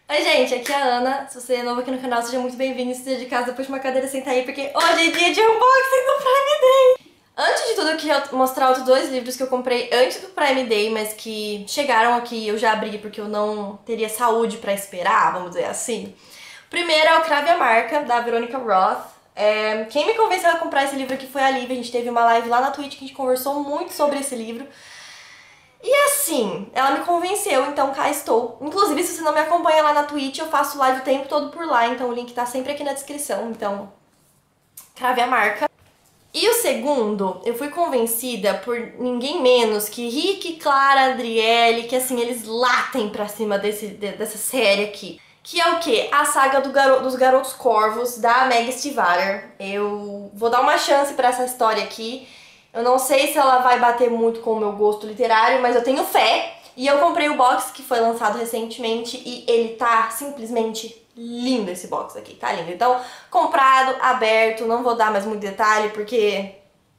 Oi gente, aqui é a Ana. Se você é novo aqui no canal, seja muito bem-vindo. Se seja de casa, puxa uma cadeira e senta aí, porque hoje é dia de unboxing do Prime Day! Antes de tudo, eu queria mostrar outros dois livros que eu comprei antes do Prime Day, mas que chegaram aqui e eu já abri porque eu não teria saúde pra esperar, vamos dizer assim. O primeiro é o Crave a Marca, da Veronica Roth. Quem me convenceu a comprar esse livro aqui foi a Lívia. A gente teve uma live lá na Twitch que a gente conversou muito sobre esse livro. E assim, ela me convenceu, então cá estou. Inclusive, se você não me acompanha lá na Twitch, eu faço live o tempo todo por lá, então o link tá sempre aqui na descrição, então Crave a Marca. E o segundo, eu fui convencida por ninguém menos que Rick, Clara, Adriele, que assim, eles latem pra cima dessa série aqui. Que é o quê? A saga dos Garotos Corvos, da Meg Stiefvater. Eu vou dar uma chance pra essa história aqui. Eu não sei se ela vai bater muito com o meu gosto literário, mas eu tenho fé. E eu comprei o box que foi lançado recentemente e ele tá simplesmente lindo, esse box aqui, tá lindo. Então, comprado, aberto, não vou dar mais muito detalhe porque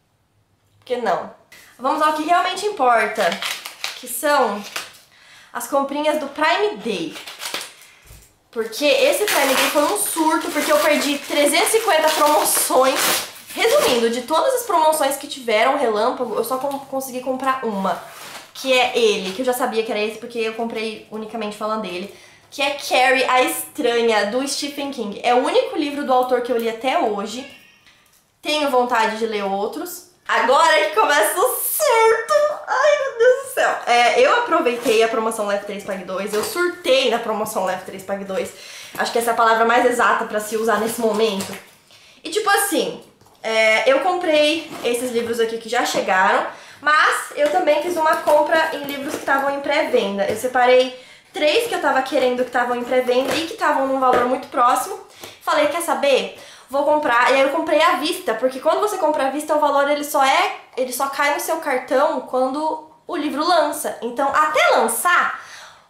não. Vamos ao que realmente importa, que são as comprinhas do Prime Day. Porque esse Prime Day foi um surto, porque eu perdi 350 promoções. Resumindo, de todas as promoções que tiveram relâmpago, eu só consegui comprar uma, que é ele, que eu já sabia que era esse porque eu comprei unicamente falando dele, que é Carrie, a Estranha, do Stephen King. É o único livro do autor que eu li até hoje. Tenho vontade de ler outros. Agora que começa o surto! Ai, meu Deus do céu! Eu aproveitei a promoção Leve 3 Pague 2, eu surtei na promoção Leve 3 Pague 2. Acho que essa é a palavra mais exata pra se usar nesse momento. E tipo assim... eu comprei esses livros aqui que já chegaram, mas eu também fiz uma compra em livros que estavam em pré-venda. Eu separei 3 que eu tava querendo que estavam em pré-venda e que estavam num valor muito próximo. Falei, quer saber? Vou comprar. E aí eu comprei à vista, porque quando você compra à vista, o valor ele só cai no seu cartão quando o livro lança. Então, até lançar,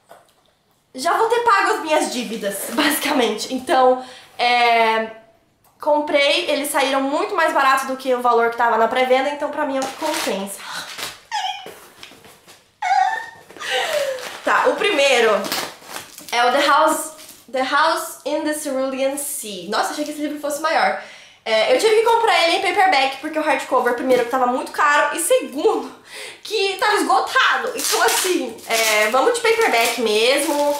já vou ter pago as minhas dívidas, basicamente. Então, comprei, eles saíram muito mais barato do que o valor que tava na pré-venda, então pra mim é o que compensa. Tá, o primeiro é o The House in the Cerulean Sea. Nossa, achei que esse livro fosse maior. Eu tive que comprar ele em paperback, porque o hardcover, primeiro, que tava muito caro, e segundo, que tava esgotado. Então assim, vamos de paperback mesmo,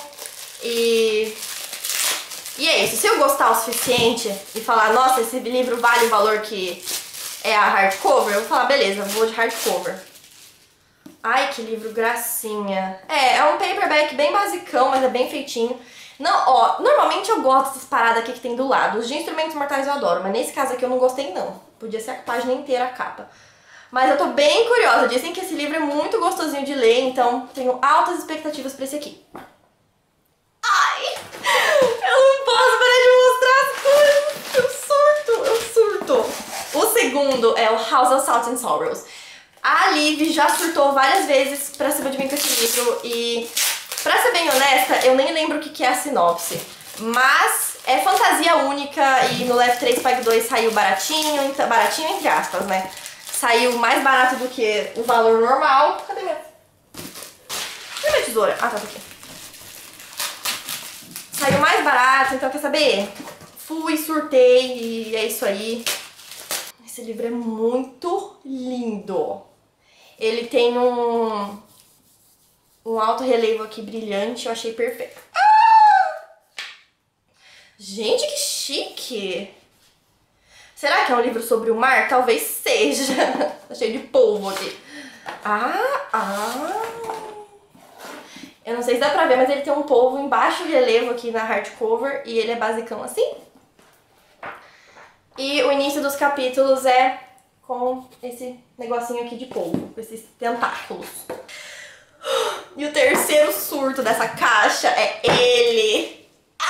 E é isso, se eu gostar o suficiente e falar, nossa, esse livro vale o valor que é a hardcover, eu vou falar, beleza, vou de hardcover. Ai, que livro gracinha. É um paperback bem basicão, mas é bem feitinho. Não, ó, normalmente eu gosto dessas paradas aqui que tem do lado. Os de Instrumentos Mortais eu adoro, mas nesse caso aqui eu não gostei não. Podia ser a página inteira a capa. Mas eu tô bem curiosa, dizem que esse livro é muito gostosinho de ler, então tenho altas expectativas pra esse aqui. Ai, eu não posso parar de mostrar as coisas. Eu surto. O segundo é o House of Salt and Sorrows. A Liv já surtou várias vezes pra cima de mim com esse livro e, pra ser bem honesta, eu nem lembro o que é a sinopse. Mas é fantasia única e no Leve 3 Pague 2 saiu baratinho, então, baratinho entre aspas, né? Saiu mais barato do que o valor normal. Cadê minha tesoura? Ah, tá aqui. Saiu mais barato, então quer saber? Fui, surtei e é isso aí. Esse livro é muito lindo. Ele tem um alto relevo aqui brilhante, eu achei perfeito. Gente, que chique! Será que é um livro sobre o mar? Talvez seja. Tá cheio de polvo aqui. Eu não sei se dá pra ver, mas ele tem um polvo em baixo relevo aqui na hardcover e ele é basicão assim. E o início dos capítulos é com esse negocinho aqui de polvo, com esses tentáculos. E o terceiro surto dessa caixa é ele.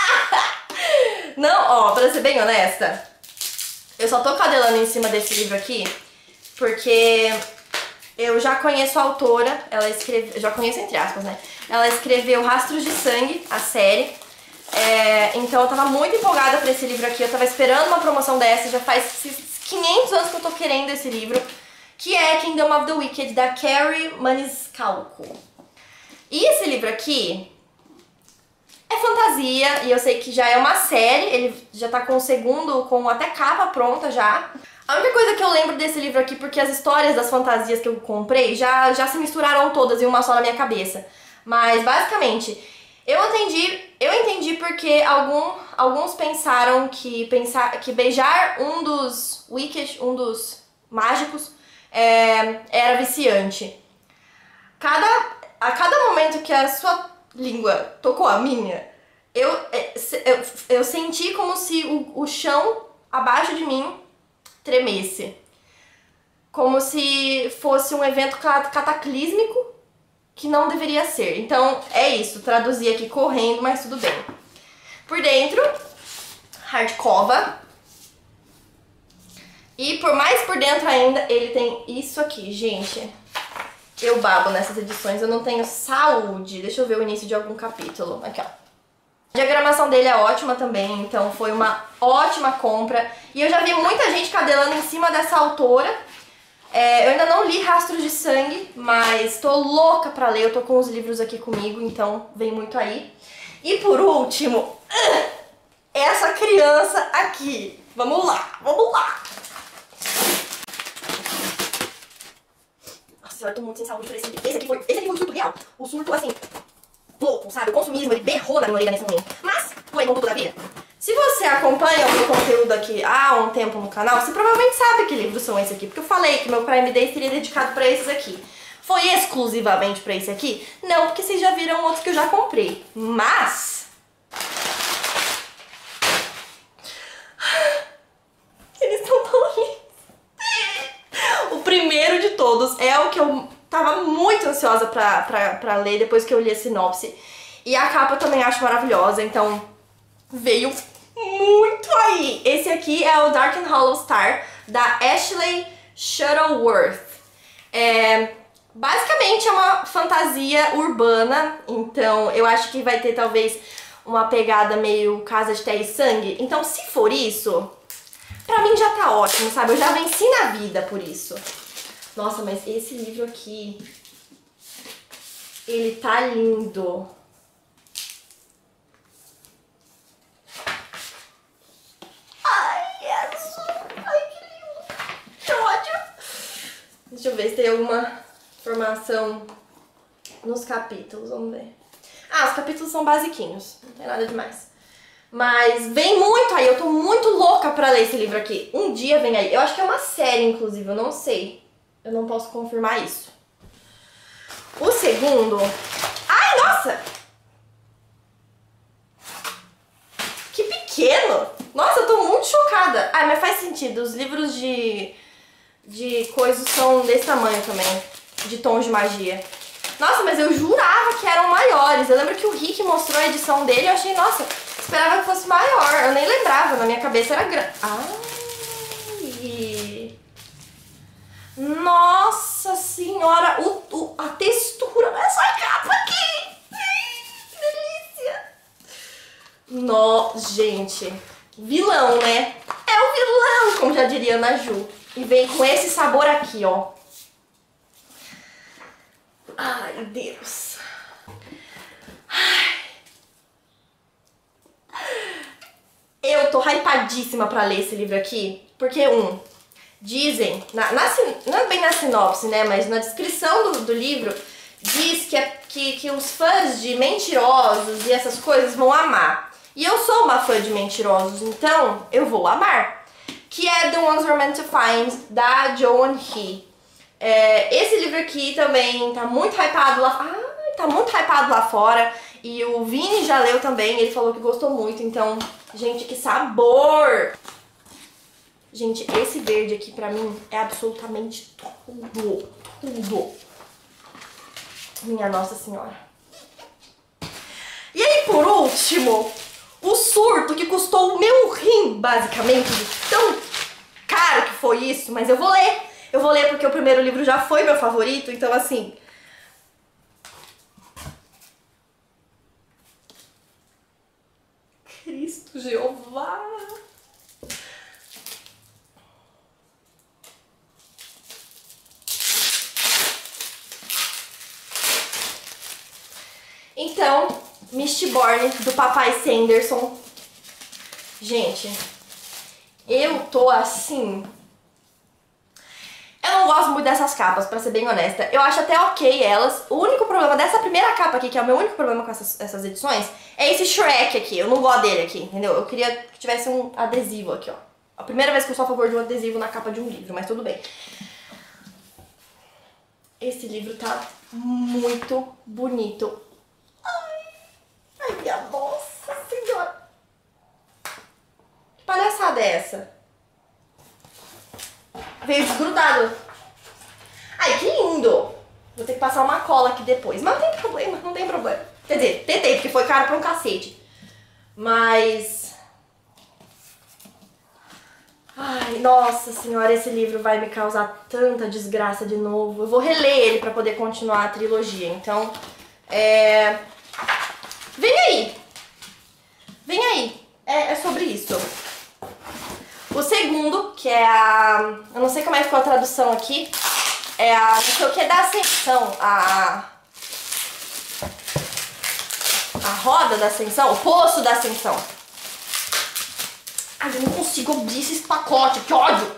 Não, ó, pra ser bem honesta, eu só tô cadelando em cima desse livro aqui porque eu já conheço a autora, ela escreveu, já conheço entre aspas, né? Ela escreveu Rastros de Sangue, a série. Então eu tava muito empolgada pra esse livro aqui, eu tava esperando uma promoção dessa, já faz 500 anos que eu tô querendo esse livro, que é Kingdom of the Wicked, da Carrie Maniscalco. E esse livro aqui É fantasia, e eu sei que já é uma série, ele já tá com o segundo, com até capa pronta já. A única coisa que eu lembro desse livro aqui, porque as histórias das fantasias que eu comprei já se misturaram todas em uma só na minha cabeça. Mas, basicamente, eu entendi porque alguns pensaram que beijar um dos Wicked, um dos mágicos, era viciante. A cada momento que a sua língua tocou a minha, eu senti como se o chão abaixo de mim tremesse. Como se fosse um evento cataclísmico que não deveria ser. Então é isso, traduzi aqui correndo, mas tudo bem. Por dentro, hardcover. E por mais por dentro ainda, ele tem isso aqui, gente. Eu babo nessas edições, eu não tenho saúde. Deixa eu ver o início de algum capítulo. Aqui, ó. A diagramação dele é ótima também, então foi uma ótima compra. E eu já vi muita gente cadelando em cima dessa autora. Eu ainda não li Rastros de Sangue, mas tô louca pra ler. Eu tô com os livros aqui comigo, então vem muito aí. E por último, essa criança aqui. Vamos lá, vamos lá! Nossa, eu tô muito sem saúde por esse livro. Esse aqui foi um surto real. O surto, assim, louco, sabe? O consumismo, ele berrou na minha orelha nesse momento. Mas, foi bom toda a vida. Se você acompanha o meu conteúdo aqui há um tempo no canal, você provavelmente sabe que livros são esses aqui. Porque eu falei que meu Prime Day seria dedicado pra esses aqui. Foi exclusivamente pra esse aqui? Não, porque vocês já viram outros que eu já comprei. Mas... eles são tão lindos. O primeiro de todos é o que eu tava muito ansiosa pra ler depois que eu li a sinopse. E a capa eu também acho maravilhosa, então veio muito aí. Esse aqui é o Dark and Hollow Star, da Ashley Shuttleworth. Basicamente é uma fantasia urbana, então eu acho que vai ter talvez uma pegada meio Casa de Terra e Sangue. Então se for isso, pra mim já tá ótimo, sabe? Eu já venci na vida por isso. Nossa, mas esse livro aqui, ele tá lindo. Ai, é azul. Ai, que lindo. Que ódio. Deixa eu ver se tem alguma informação nos capítulos, vamos ver. Ah, os capítulos são basiquinhos, não tem nada demais. Mas vem muito aí, eu tô muito louca pra ler esse livro aqui. Um dia vem aí. Eu acho que é uma série, inclusive, eu não sei. Eu não posso confirmar isso. O segundo... Ai, nossa! Que pequeno! Nossa, eu tô muito chocada. Ai, mas faz sentido. Os livros de coisas são desse tamanho também. De tons de magia. Nossa, mas eu jurava que eram maiores. Eu lembro que o Rick mostrou a edição dele e eu achei, nossa, esperava que fosse maior. Eu nem lembrava, na minha cabeça era grande. Ai! Nossa senhora, a textura dessa capa aqui! Que delícia! Gente, vilão, né? É o vilão, como já diria Ana Ju. E vem com esse sabor aqui, ó. Ai, Deus. Eu tô hypadíssima pra ler esse livro aqui, porque dizem, não é bem na sinopse, né, mas na descrição do livro, diz que os fãs de mentirosos e essas coisas vão amar. E eu sou uma fã de mentirosos, então eu vou amar. Que é The Ones We're Meant to Find, da Joan He. Esse livro aqui também tá muito hypado lá fora. E o Vini já leu também, ele falou que gostou muito, então, gente, que sabor! Gente, esse verde aqui pra mim é absolutamente tudo, tudo. Minha Nossa Senhora. E aí, por último, o surto que custou o meu rim, basicamente, de tão caro que foi isso, mas eu vou ler. Eu vou ler porque o primeiro livro já foi meu favorito, então assim... Cristo Jeová! Então, Mistborn, do Papai Sanderson. Gente, eu tô assim... Eu não gosto muito dessas capas, pra ser bem honesta. Eu acho até ok elas. O único problema dessa primeira capa aqui, que é o meu único problema com essas edições, é esse Shrek aqui. Eu não gosto dele aqui, entendeu? Eu queria que tivesse um adesivo aqui, ó. A primeira vez que eu sou a favor de um adesivo na capa de um livro, mas tudo bem. Esse livro tá muito bonito. Ai, minha nossa senhora. Que palhaçada é essa? Veio desgrudado. Ai, que lindo. Vou ter que passar uma cola aqui depois. Mas não tem problema, não tem problema. Quer dizer, tentei, porque foi caro pra um cacete. Mas... Ai, nossa senhora, esse livro vai me causar tanta desgraça de novo. Eu vou reler ele pra poder continuar a trilogia. Então, vem aí. Vem aí. É sobre isso. O segundo, que é a... Eu não sei como é que ficou a tradução aqui. É a... Não sei o que da Ascensão. A roda da Ascensão. O poço da Ascensão. Ai, eu não consigo abrir esse pacote. Que ódio!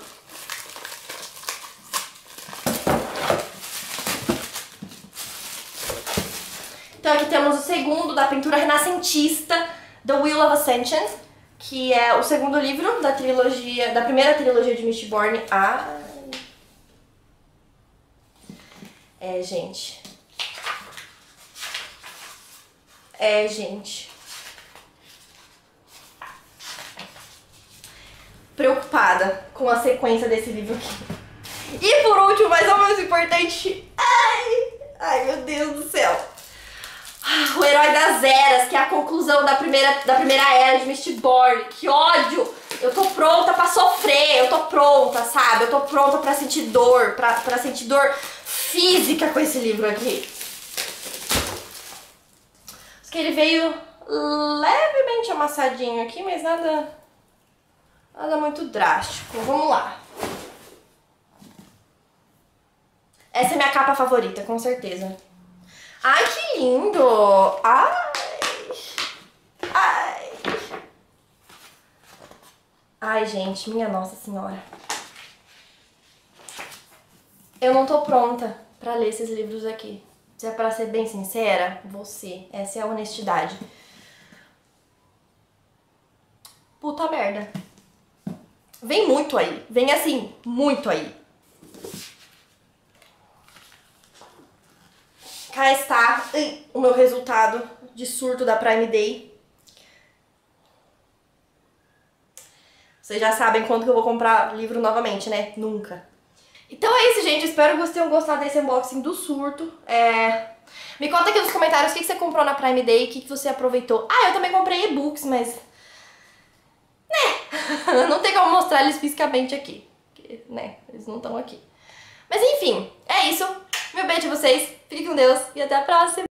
Então aqui temos o segundo da pintura renascentista, The Wheel of Ascension, que é o segundo livro da trilogia, da primeira trilogia de Mistborn. Gente. Gente. Preocupada com a sequência desse livro aqui. E por último, mas não menos importante, ai meu Deus do céu. O Herói das Eras, que é a conclusão da primeira era de Mistborn. Que ódio! Eu tô pronta pra sofrer, eu tô pronta, sabe? Eu tô pronta pra sentir dor, pra sentir dor física com esse livro aqui. Acho que ele veio levemente amassadinho aqui, mas nada muito drástico. Vamos lá. Essa é minha capa favorita, com certeza. Ai, que lindo! Ai, gente, minha Nossa Senhora. Eu não tô pronta pra ler esses livros aqui. Se é pra ser bem sincera, você. Essa é a honestidade. Puta merda. Vem muito aí. Vem assim, muito aí. Cá está o meu resultado de surto da Prime Day. Vocês já sabem quando que eu vou comprar livro novamente, né? Nunca. Então é isso, gente. Espero que vocês tenham gostado desse unboxing do surto. Me conta aqui nos comentários o que você comprou na Prime Day, o que você aproveitou. Eu também comprei e-books, mas... né? Não tem como mostrar eles fisicamente aqui. Porque, né? Eles não estão aqui. Mas enfim, é isso. Meu beijo a vocês. Fiquem com Deus e até a próxima.